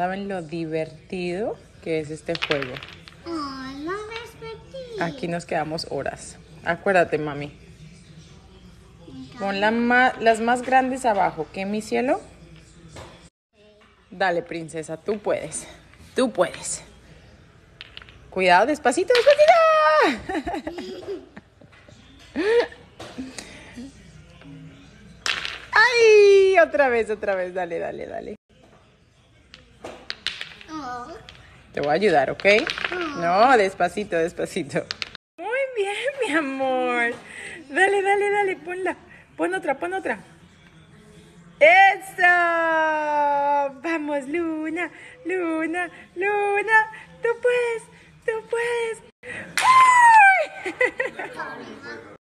saben lo divertido que es este juego. Ay, no me Aquí nos quedamos horas. Acuérdate, mami. Pon las más grandes abajo, ¿qué, mi cielo? Dale, princesa, tú puedes. Tú puedes. Cuidado, despacito, despacito. ¡Ay! Otra vez, dale, dale, dale. Te voy a ayudar, ¿ok? No, despacito, despacito. Muy bien, mi amor. Dale, dale, dale, ponla. Pon otra, pon otra. ¡Eso! Vamos, Luna, Luna, Luna. Tú puedes, tú puedes. ¡Ay!